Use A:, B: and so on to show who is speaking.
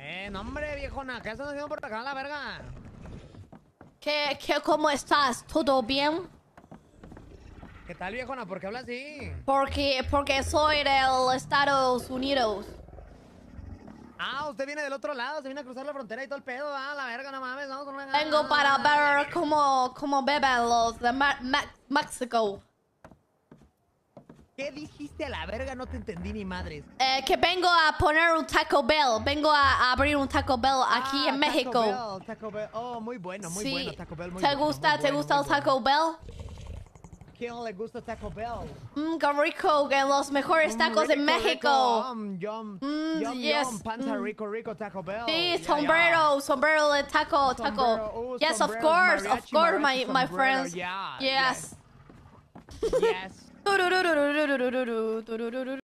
A: No, hombre, viejona, ¿qué estás haciendo por acá, la verga?
B: ¿Cómo estás? ¿Todo bien?
A: ¿Qué tal, viejona? ¿Por qué hablas así?
B: Porque soy del Estados Unidos.
A: Ah, usted viene del otro lado, se viene a cruzar la frontera y todo el pedo, la verga, no mames, vamos con una...
B: Vengo para ver cómo beben los de México.
A: ¿Qué dijiste a la verga? No te entendí ni madres.
B: Que vengo a poner un Taco Bell. Vengo a abrir un Taco Bell aquí en México.
A: Taco Bell. Oh, muy bueno, muy bueno. Taco Bell, muy
B: ¿Te
A: bueno,
B: gusta el
A: muy
B: Taco Bell?
A: ¿Quién le gusta Taco Bell?
B: Qué rico, que los mejores tacos de México.
A: Yum,
B: Yes.
A: panza rico, Taco Bell.
B: Sí, sombrero de taco. Yes, of course, my friends.
A: Yeah,
B: Yes.
A: yes.